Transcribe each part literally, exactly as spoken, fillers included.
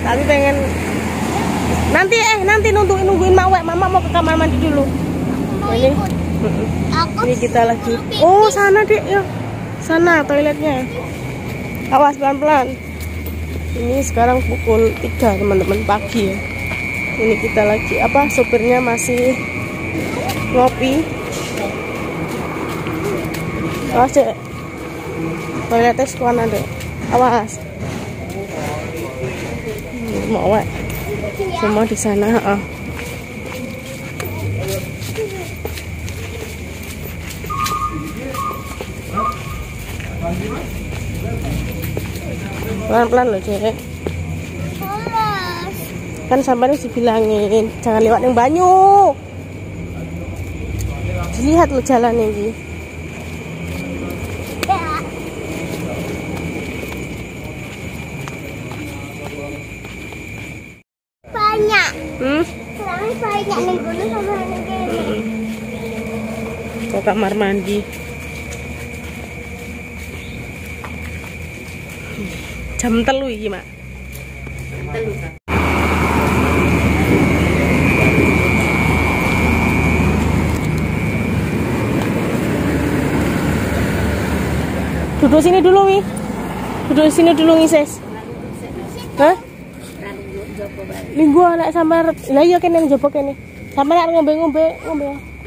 Tapi pengen nanti eh nanti nungguin nungguin Mak, Mama mau ke kamar mandi dulu. Mau ini ikut. Aku ini kita lagi. Oh, sana Dek, ya. Sana toiletnya. Awas pelan-pelan. Ini sekarang pukul tiga teman-teman pagi ya. Ini kita lagi apa? Sopirnya masih ngopi. Awas Dek. Toiletnya sekuan Dek. Awas. Mau wek. Semua di sana, heeh. Pelan-pelan loh, Cek. Kan sampai dibilangin jangan lewat yang banyu. Dilihat lo jalan ini. Banyak. Hmm? Selama banyak nih gunung sama ini. Ke kamar mandi. Jam telu iki, Mak. Telu. Duduk sini dulu, Wi. Duduk sini dulu, Ngises. Hah? Linggo anak samar. Lah iya kene yang jopo kene. Sampe nek ngombe-ngombe, ngombe.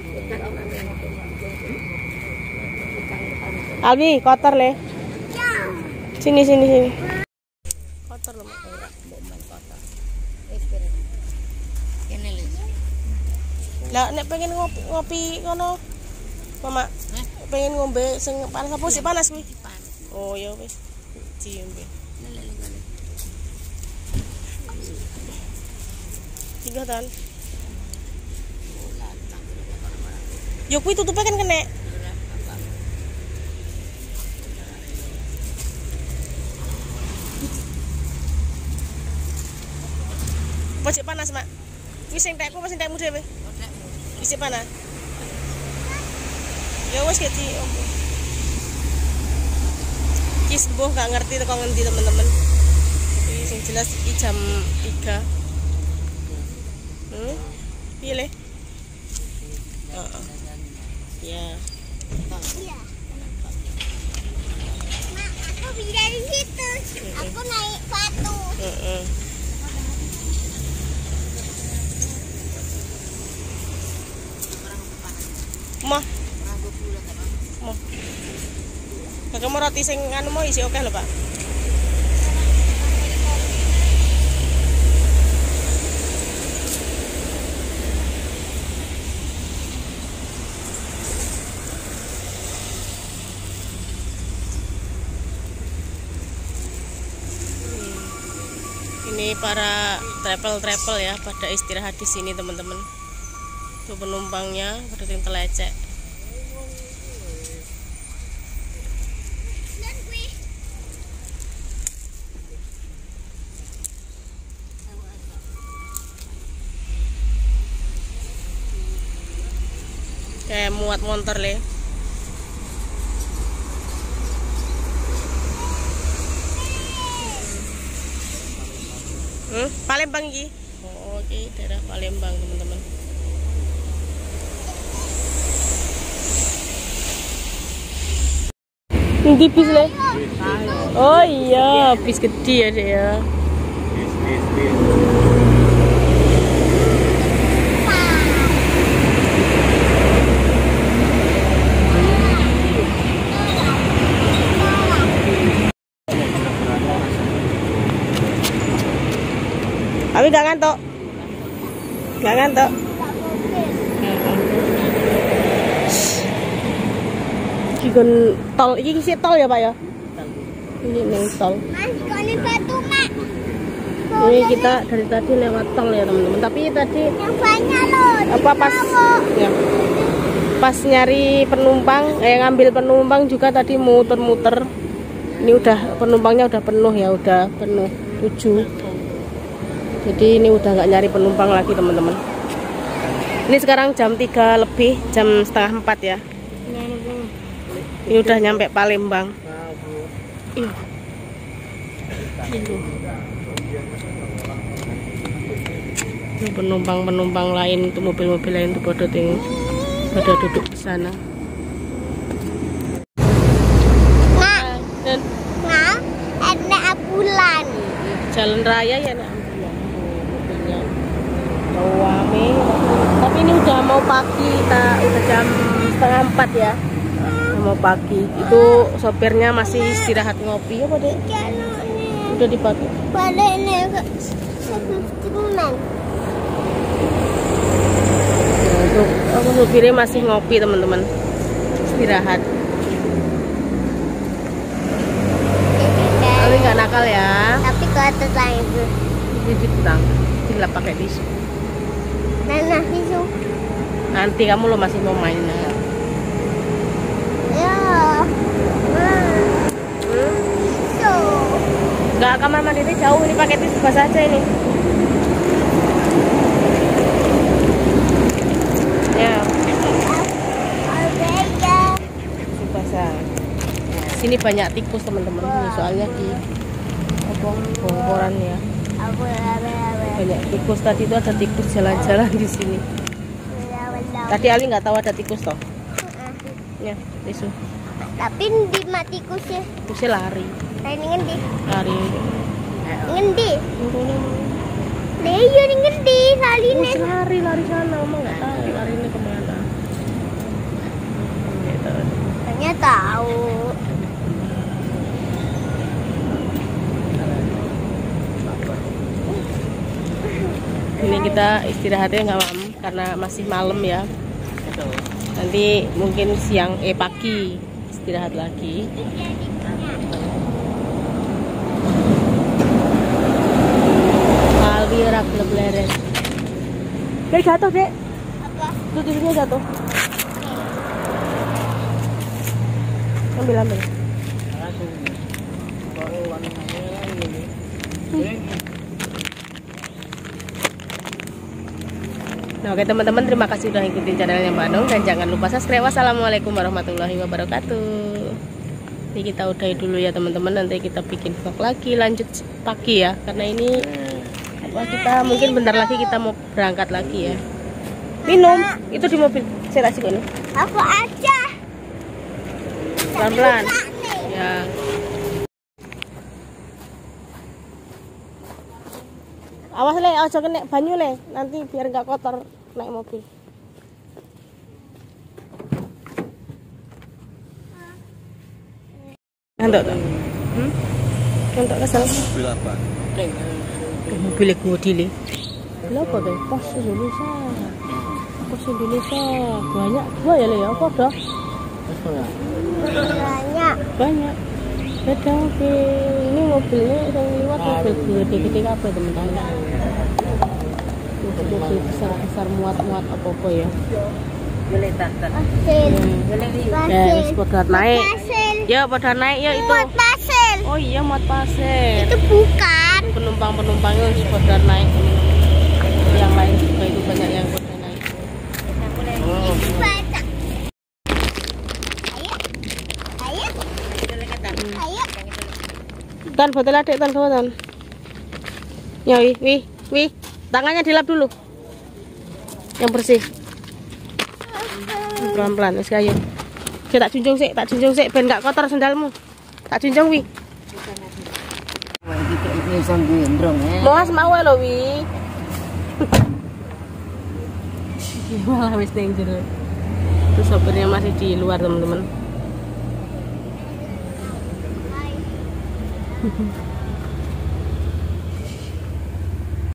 Alwi, kotor le. Sini sini sini. Kotor loh, Mak. Lah nek pengen ngopi ngopi ngono. Mama, eh? Pengen ngombe sing panas apa sih panas kuwi? Oh ya wis. Ciumbe. Tiga tan. Yo kuwi tutupe kan kena. Pojok panas, Mak. Wis sing tekku wis tekmu dhewe. Wis panas. Ya wes gitu om. Kis boh gak ngerti kok ngendi teman-teman. Tapi yang jelas ini jam tiga. Hmm? Pilih. Heeh. Ya. Iya. Mak, aku bisa di situ. Aku naik batu. Heeh. Mah. Mau. Kakak mau roti sing anu mau isi oke lho, Pak. Ini para travel-travel ya pada istirahat di sini teman-teman. Tuh penumpangnya pada yang telecek. Kayak muat motor le. Hmm? Palembang iki. Oh, oke, okay. Daerah Palembang teman-teman. Ini bis le. Oh iya, bis gede ya deh ya. Bis bis bis. Abi gak ngantuk? Gak ngantuk? Iki kan tol, iki isi tol ya Pak ya? Ini nih tol. Ini batu, Mak. Ini kita dari tadi lewat tol ya teman-teman. Tapi tadi yang banyak loh. Apa pas ya, pas nyari penumpang, eh ngambil penumpang juga tadi muter-muter. Ini udah penumpangnya udah penuh ya, udah penuh tujuh. Jadi ini udah nggak nyari penumpang lagi teman-teman. Ini sekarang jam tiga lebih, jam setengah empat ya. Ini udah nyampe Palembang. Itu. Penumpang-penumpang lain, itu mobil-mobil lain tuh pada ting pada duduk di sana. Nak, Dan nak, ada ambulan. jalan raya ya nak ambulan. Mobilnya rame. Tapi ini udah mau pagi, kita udah jam setengah empat ya. Udah mau pagi. Itu sopirnya masih istirahat ngopi ya pada. Udah dipakai. Balik nih ke instrumen. Untuk aku supirnya masih ngopi teman-teman, istirahat. Tapi nggak nakal ya. Tapi ke atas lagi itu. Jadi tang, dilap pakai tisu. Nana tisu. Nanti kamu lo masih mau main ya. Ya. Hmm? Tisu. Nggak, kamar mandi ini jauh, ini pakai tisu basah aja ini. Ya. Tisu basah. Sini banyak tikus teman-teman, soalnya di apa bongkoran ya. Banyak tikus, tadi itu ada tikus jalan-jalan di sini. Tadi Ali nggak tahu ada tikus toh. Ya, tisu. Tapi di matiku sih. Tikusnya lari. Ini ngendi? Lari. Ngendi? Deh, iya ini ngendi saline. Tikus lari, lari sana, Mama nggak tahu lari ini kemana. Gitu. Hanya tahu. Ini kita istirahatnya nggak malam karena masih malam ya. Nanti mungkin siang eh pagi istirahat lagi. Alwi rak lebleret. Dek jatuh dek. Apa? Tuh tisunya jatuh. Ambil ambil. Nah, oke teman-teman, terima kasih sudah ikutin channelnya Mbak Nong, dan jangan lupa subscribe. Wassalamualaikum warahmatullahi wabarakatuh. Ini kita udahi dulu ya teman-teman, nanti kita bikin vlog lagi lanjut pagi ya, karena ini apa, kita mungkin bentar lagi kita mau berangkat lagi ya. Minum itu di mobil, saya kasih ini. Aku aja. Pelan-pelan. Ya. Awas le, aja kena banyu le, nanti biar nggak kotor naik mobil. Nanti tuh, hmm? Nanti kesel. Mobil apa? Mobil gue dile. Kenapa tuh? Pos Indonesia. Pos Indonesia banyak dua ya le ya, apa dah? Banyak. Banyak. Beda mobil, ini mobilnya yang lewat mobil gede-gede apa teman-teman. Mobil besar-besar muat-muat apa-apa ya. Pasir. Ya, wis pada naik. Pasir. Ya, pada naik ya itu. Muat pasir. Oh iya, muat pasir. Itu bukan. Penumpang-penumpangnya wis pada naik. Yang lain juga itu banyak yang pada naik. Itu banyak. Ayo. Ayo. Ayo. Tan botol adek tan tan. Ya wi wi wi. Tangannya dilap dulu. Yang bersih. Pelan-pelan wis ayo. Saya tak junjung sik, tak junjung sik ben gak kotor sendalmu. Tak junjung wi. Moas mau lho wi. Malah wis ning jero. Terus sopirnya masih di luar teman-teman.